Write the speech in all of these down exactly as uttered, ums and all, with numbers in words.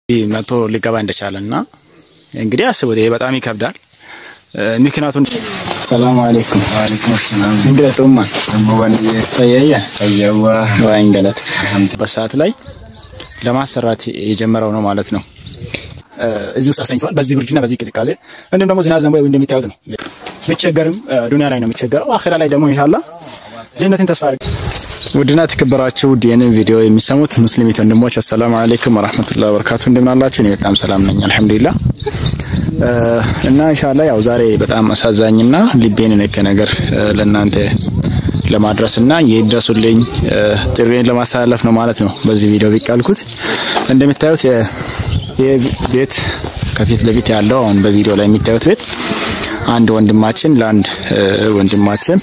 መቶ ሊገባ እንደቻለና እንግዲህ አስቡት ይሄ በጣም ይከብዳል ምክንያቱም ሰላም አለይኩም ወአለይኩም ሰላም እንደተውማ ወንዴ ታያያ ታያዋ ወንገለት በሰዓት ላይ ለማሰራት የጀመረው ነው ማለት ነው እዚህ ውስጥ አሰኝቷል በዚህ ብርድና በዚህ ቅዝቃዜ እንደም ደግሞ ዝናብ ዘንቦ እንደሚታዩት ነው ምቸገርም ዱንያ ላይ ነው ምቸገረው አኺራ ላይ ደግሞ ኢንሻአላህ ጀነትን ተስፋ አድርገን ውድና ተከበራችሁ ዲኤን ቪዲዮ የሚሰሙት ሙስሊሚት ወንድሞች አሰላሙ አለይኩም ወራህመቱላሂ ወበረካቱ እንደምናላችሁ እኔ በጣም ሰላም ነኝ አልহামዱሊላህ እና ኢንሻአላህ ያው ዛሬ በጣም አሳዛኝና ልቤን የነካ ነገር ለእናንተ ለማድረስና የድረሱልኝ ጥሪን ለማሳለፍ ነው ማለት ነው በዚህ ቪዲዮ ቢቃልኩት እንደምታዩት የቤት ከፊት ለፊት ያለው አሁን በቪዲዮ ላይ የሚታዩት ቤት አንድ ወንድማችን ላንድ ወንድማችን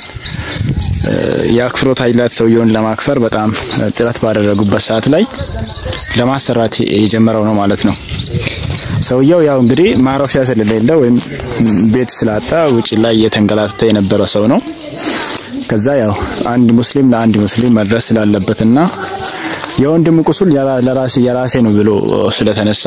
ያክፍሮት ኃይላት ሰውየውን ለማክፈር በጣም ጥረት ባደረጉበት ሰዓት ላይ ለማሰራት የጀመረው ነው ማለት ነው ሰውየው ያው እንግዲህ ማረፊያ ስለሌለው ወይም ቤት ስላጣ ውጪ ላይ የተንገላታ የነበረ ሰው ነው ከዛ ያው አንድ ሙስሊም ለአንድ ሙስሊም መድረስ ስላለበትና የወንድሙ ቁስል ለራሴ የራሴ ነው ብሎ ስለተነሳ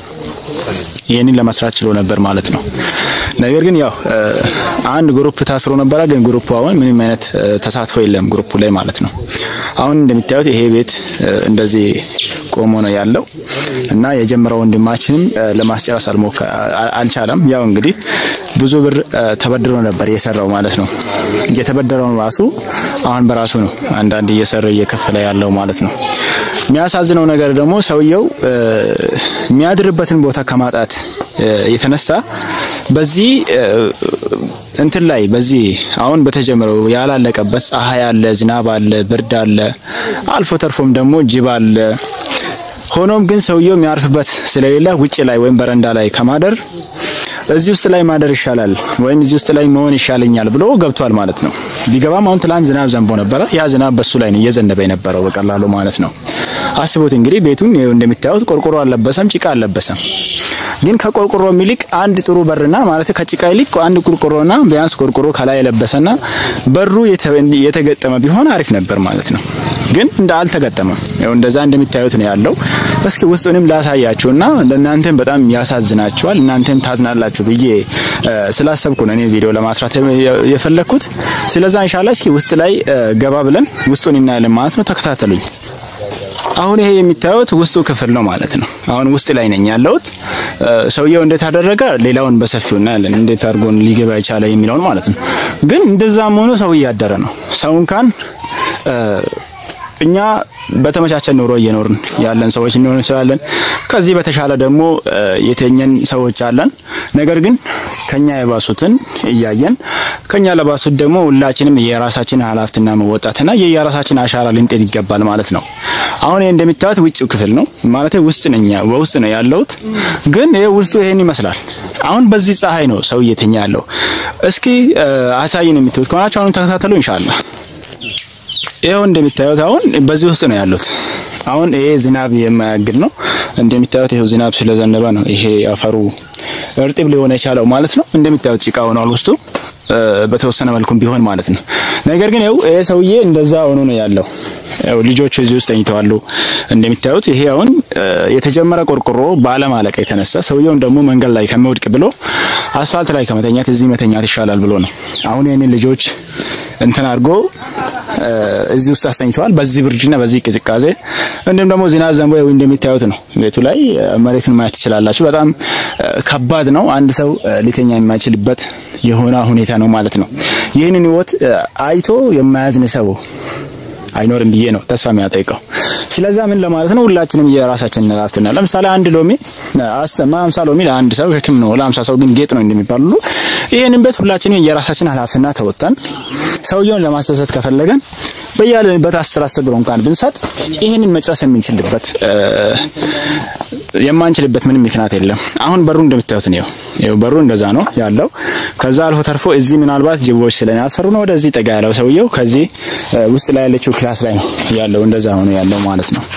ይሄንን ለመስራት ችሎ ነበር ማለት ነው ነገር ግን ያው አንድ ግሩፕ ታስሮ ነበር ግን ግሩፑ አሁን ምንም አይነት ተሳትፎ የለም ግሩፑ ላይ ማለት ነው አሁን እንደምታዩት ይሄ ቤት እንደዚህ ቆሞ ነው ያለው እና የጀመረው ወንድማችንም ለማስጨረስ አልቻለም ያው እንግዲህ ብዙ ብር ተበድሮ ነበር የሰራው ማለት ነው የተበደረው ራሱ አሁን በራሱ ነው አንዳንድ እየሰራ እየከፈለ ያለው ማለት ነው የሚያሳዝነው ነገር ደግሞ ሰውየው የሚያድርበትን ቦታ ከማጣት የተነሳ በዚህ እንትን ላይ በዚህ አሁን በተጀመረው ያላለቀበት ፀሐይ አለ ዝናብ አለ ብርድ አለ አልፎ ተርፎም ደግሞ ጅብ አለ ሆኖም ግን ሰውየው የሚያርፍበት ስለሌለ ውጪ ላይ ወይም በረንዳ ላይ ከማደር እዚህ ውስጥ ላይ ማደር ይሻላል ወይም እዚህ ውስጥ ላይ መሆን ይሻለኛል ብሎ ገብቷል ማለት ነው ቢገባም አሁን ትላንት ዝናብ ዘንቦ ነበር ያ ዝናብ በሱ ላይ ነው እየዘነበ የነበረው በቀላሉ ማለት ነው አስቡት እንግዲህ ቤቱን እንደምታዩት ቆርቆሮ አለበሰም ጭቃ አለበሰም ግን ከቆርቆሮ ሚልክ አንድ ጥሩ በርና ማለት ከጭቃ ይልቅ አንድ ቆርቆሮና ቢያንስ ቆርቆሮ ከላይ ያለበሰና በሩ የተገጠመ ቢሆን አሪፍ ነበር ማለት ነው ግን እንደ አልተገጠመም ያው እንደዛ እንደምታዩት ነው ያለው እስኪ ውስጡንም ላሳያችሁና ለእናንተም በጣም ያሳዝናችኋል እናንተም ታዝናላችሁ ብዬ ስላሰብኩ ነው እኔ ቪዲዮ ለማስራት የፈለኩት ስለዚህ ኢንሻአላህ እስኪ ውስጥ ላይ ገባ ብለን ውስጡን እናያለን ማለት ነው ተከታተሉኝ አሁን ይሄ የሚታዩት ውስጡ ክፍል ነው ማለት ነው አሁን ውስጥ ላይ ነኝ ያለውት ሰውየው እንዴት አደረገ ሌላውን በሰፊው እናያለን እንዴት አርጎን ሊገባ ይቻለ የሚለው ማለት ነው ግን እንደዛም ሆኖ ሰው ያደረ ነው ሰውን ካን እኛ በተመቻቸ ኑሮ እየኖርን ያለን ሰዎች እንሆን እንችላለን ከዚህ በተሻለ ደግሞ የተኛን ሰዎች አለን ነገር ግን ከኛ የባሱትን እያየን ከኛ ለባሱት ደግሞ ሁላችንም የራሳችን ኃላፊነትና መወጣትና የየራሳችን አሻራ ልንጥል ይገባል ማለት ነው አሁን እንደምታዩት ውጪው ክፍል ነው ማለት ውስጥ ነኝ ውስጥ ነው ያለውት ግን ይሄ ውስጡ ይሄን ይመስላል አሁን በዚህ ፀሐይ ነው ሰው እየተኛ ያለው እስኪ አሳይን የምትሉት ከሆናችሁ አሁን ተከታተሉ ኢንሻአላህ ይሄው እንደምታዩት አሁን በዚህ ውስጥ ነው ያሉት አሁን ይሄ ዝናብ የማያግድ ነው እንደምታዩት ይሄው ዝናብ ስለዘነበ ነው ይሄ አፈሩ እርጥብ ሊሆን የቻለው ማለት ነው እንደምታዩት ጭቃ ሆኗል ውስጡ በተወሰነ መልኩም ቢሆን ማለት ነው ነገር ግን ይሄው ይሄ ሰውዬ እንደዛ ሆኖ ነው ያለው ያው ልጆቹ እዚህ ውስጥ ተኝተዋል እንደምታዩት ይሄ አሁን የተጀመረ ቆርቆሮ ባለማለቀ የተነሳ ሰውየው ደግሞ መንገድ ላይ ከመውድቅ ብሎ አስፋልት ላይ ከመተኛት እዚህ መተኛት ይሻላል ብሎ ነው አሁን የኔ ልጆች እንትን አርጎ እዚህ ውስጥ አስተኝተዋል በዚህ ብርድና በዚህ ቅዝቃዜ እንደም ደግሞ ዝናብ ዘንቦ እንደምታዩት ነው ቤቱ ላይ መሬቱን ማየት ይችላልላችሁ በጣም ከባድ ነው አንድ ሰው ሊተኛ የማይችልበት የሆነ ሁኔታ ነው ማለት ነው ይሄንን ህይወት አይቶ የማያዝን ሰው አይኖርም ብዬ ነው ተስፋ የሚያጠይቀው ስለዚህ ምን ለማለት ነው ሁላችንም የራሳችንን ራፍትና ለምሳሌ አንድ ሎሚ አስማ ሃምሳ ሎሚ ለአንድ ሰው ህክም ነው ለሃምሳ ሰው ግን ጌጥ ነው እንደሚባሉ ይሄንን ቤት ሁላችንም የራሳችንን ኃላፊነትና ተወጣን ሰውየውን ለማስተሰት ከፈለገን በያለንበት አስር አስር ብር እንኳን ብንሰጥ ይሄንን መጨረስ የምንችልበት የማንችልበት ምንም ምክንያት የለም አሁን በሩ እንደምታዩት ነው ይሄው በሩ እንደዛ ነው ያለው ከዛ አልፎ ተርፎ እዚህ ምናልባት ጅቦች ስለሚያሰሩ ነው ወደዚህ ጠጋ ያለው ሰውየው ከዚህ ውስጥ ላይ ያለችው ክላስ ላይ ነው ያለው እንደዛ ሆኖ ያለው ማለት ነው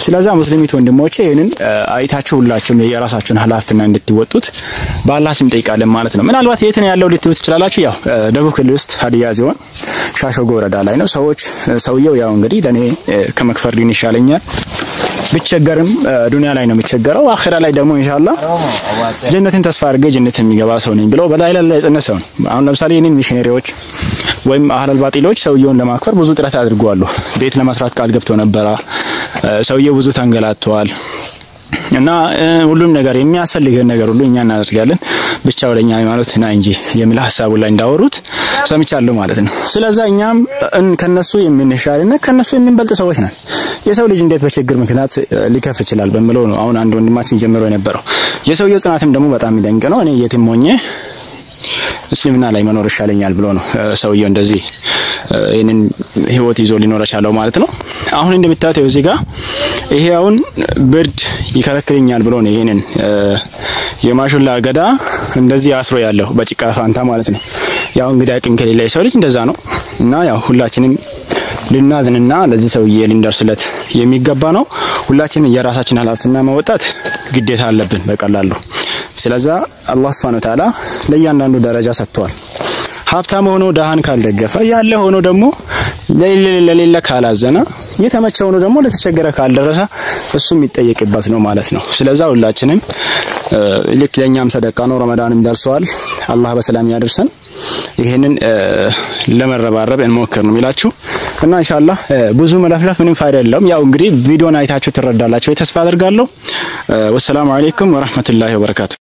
ስለዚህ ሙስሊሚት ወንድሞቼ ይሄንን አይታችሁ ሁላችሁም የራሳችሁን ኃላፊነት እንድትወጡት በአላህ ስም ጠይቃለን ማለት ነው። ምናልባት የት ነው ያለው ልትሉት ትችላላችሁ። ያው ደቡብ ክልል ውስጥ ሀዲያ ዞን ሻሾጎ ወረዳ ላይ ነው። ሰዎች ሰውየው ያው እንግዲህ ለኔ ከመክፈር ሊን ይሻለኛል ብቸገርም ዱንያ ላይ ነው የሚቸገረው አኺራ ላይ ደግሞ ኢንሻአላህ ጀነትን ተስፋ አድርገ ጀነት የሚገባ ሰው ነኝ ብሎ በላይ ላይ የጸነሰው ነው። አሁን ለምሳሌ የኔን ሚሽነሪዎች ወይም አህለል ባጢሎች ሰውየውን ለማክፈር ብዙ ጥረት አድርገዋል። ቤት ለመስራት ቃል ገብቶ ነበር። ሰውየው ብዙ ተንገላቷል እና ሁሉም ነገር የሚያስፈልገን ነገር ሁሉ እኛ እናደርጋለን ብቻ ወለኛ ሃይማኖት ና እንጂ የሚል ሐሳቡ ላይ እንዳወሩት ሰምቻለሁ ማለት ነው። ስለዚህ እኛም ከነሱ የምንሻልና ከነሱ የምንበልጥ ሰዎች ነን። የሰው ልጅ እንዴት በችግር ምክንያት ሊከፍ ይችላል በመለው ነው አሁን አንድ ወንድማችን ጀምሮ የነበረው። የሰውየው ጽናትም ደግሞ በጣም ይደንቅ ነው። እኔ የትም ሆኜ እስልምና ላይ መኖር ይሻለኛል ብሎ ነው ሰውየው እንደዚህ ይሄንን ህይወት ይዞ ሊኖር ይችላል ማለት ነው። አሁን እንደምታዩት እዚህ ጋር ይሄ አሁን ብርድ ይከለክለኛል ብሎ ነው ይሄንን የማሹላ አገዳ እንደዚህ አስሮ ያለው በጭቃ ፋንታ ማለት ነው። ያው እንግዲህ አቅም ከሌለ ሰው ልጅ እንደዛ ነው እና ያው ሁላችንም ልናዝንና ለዚህ ሰውዬ ልንደርስለት የሚገባ ነው። ሁላችንም የራሳችን ኃላፊነት መወጣት ግዴታ አለብን በቀላሉ። ስለዚህ አላህ Subhanahu Wa Ta'ala ለእያንዳንዱ ደረጃ ሰጥቷል። ሀብታም ሆኖ ደሃን ካልደገፈ ያለ ሆኖ ደግሞ ለሌለ ካላዘና የተመቸው ሆኖ ደግሞ ለተቸገረ ካልደረሰ እሱ የሚጠየቅበት ነው ማለት ነው። ስለዚህ ሁላችንም ልክ ለኛም ሰደቃ ነው። ረመዳንም ደርሷል። አላህ በሰላም ያደርሰን። ይሄንን ለመረባረብ እንሞክር ነው የሚላችሁ እና ኢንሻአላህ ብዙ መለፍለፍ ምንም ፋይዳ የለውም። ያው እንግዲህ ቪዲዮን አይታችሁ ትረዳላችሁ ተስፋ አደርጋለሁ። ወሰላሙ አለይኩም ወራህመቱላሂ ወበረካቱ።